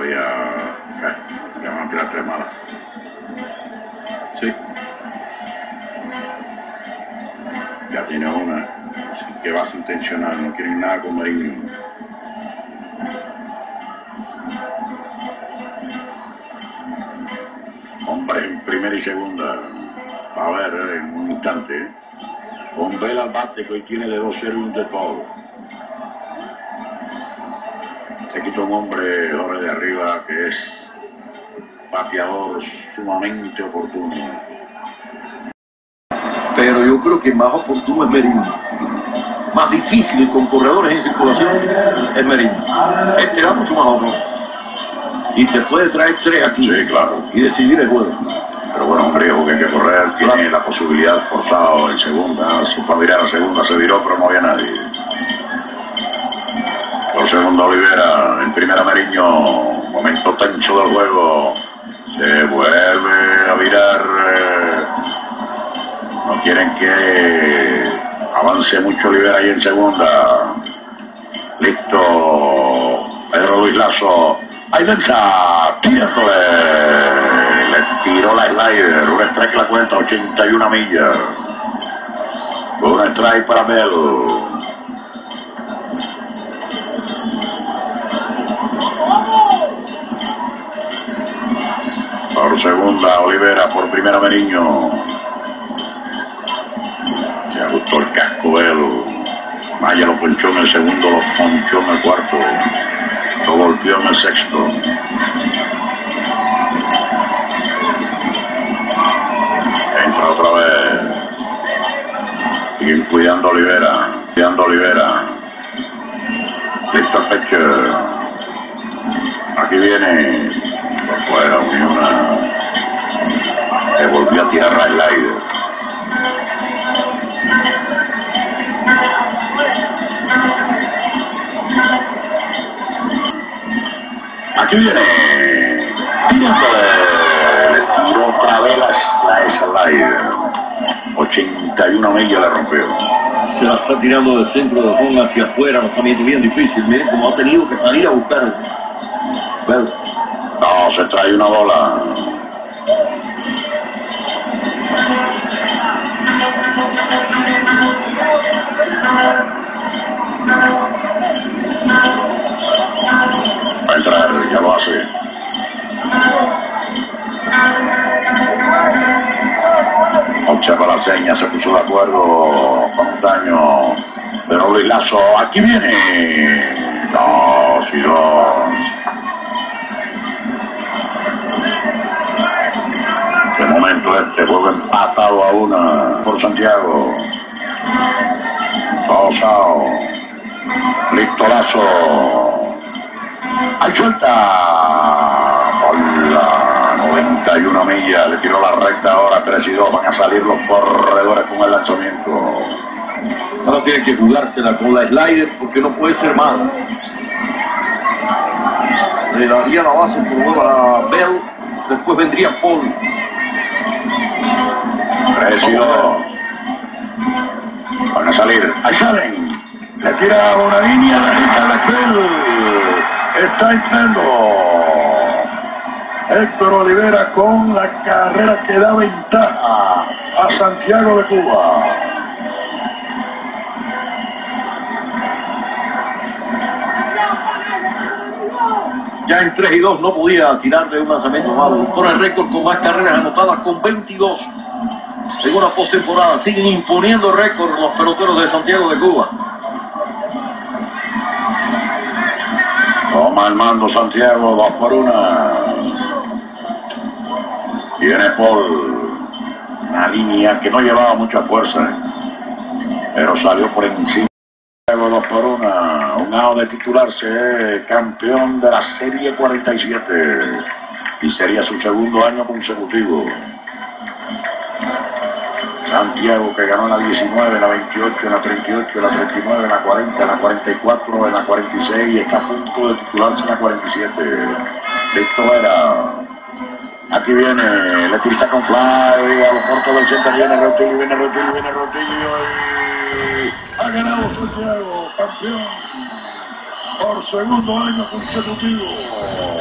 todavía. Ya van a tirar 3 malas. Sí. Ya tiene una. Así que base intencional. No quieren nada con Mariño. Hombre en primera y segunda. A ver, en un instante. Con Bell al bate que hoy tiene de 2-0 y un dead ball. Se quita un hombre Jorge de arriba que es bateador sumamente oportuno. Pero yo creo que más oportuno es Merino. Más difícil y con corredores en circulación es Merino. Este va mucho más honroso. Y te puede traer 3 aquí. Sí, claro. Y decidir el juego. Pero bueno, un riesgo que hay que correr. Tiene la posibilidad forzado en segunda. Se fue a virar a segunda, se viró, pero no había nadie. Por segunda Olivera, en primera Mariño. Momento tenso del juego. Se vuelve a virar. No quieren que avance mucho Olivera ahí en segunda. Listo. Pedro Luis Lazo. Ahí lanza. Tirándole. Le tiró la slider. Una strike la cuenta. 81 millas. Una strike para Bell. Por segunda Olivera. Por primera Mariño. Se ajustó el casco Bell. Maya lo ponchó en el segundo, lo ponchó en el cuarto, lo golpeó en el sexto. Entra otra vez. Siguen cuidando a Olivera. Listo el pitcher. Aquí viene. Por fuera, una. Le volvió a tirar a slider. Aquí viene, tirándole, le tiró otra vez la slider, 81 millas le rompió. Se la está tirando del centro de home hacia afuera, lanzamiento bien difícil. Miren cómo ha tenido que salir a buscar. Bueno. No, se trae una bola. Va a entrar, ya lo hace. Observa la seña, se puso de acuerdo con un daño. Pero Luis Lazo, aquí viene. 2-2. De momento juego empatado a 1 por Santiago. 2-out. Listo Lazo. ¡Ahí suelta! Por la 91 millas. Le tiró la recta ahora. 3-2. Van a salir los corredores con el lanzamiento. Ahora tiene que jugársela con la slider porque no puede ser malo. Le daría la base por nuevo a Bell. Después vendría Paul. 3-2. Van a salir. ¡Ahí salen! Le tira una línea. La está entrando Héctor Olivera con la carrera que da ventaja a Santiago de Cuba. Ya en 3-2 no podía tirarle un lanzamiento malo. Pone el récord con más carreras anotadas con 22. En una postemporada siguen imponiendo récord los peloteros de Santiago de Cuba. Toma el mando Santiago, 2-1. Viene Paul. Una línea que no llevaba mucha fuerza, pero salió por encima. 2-1. Un out de titularse campeón de la Serie 47. Y sería su segundo año consecutivo. Santiago, que ganó en la 19, en la 28, en la 38, en la 39, en la 40, en la 44, en la 46 y está a punto de titularse en la 47. Listo era. Aquí viene, le tira con fly, a los cortos del centro viene Rotillo y ha ganado Santiago, campeón por segundo año consecutivo.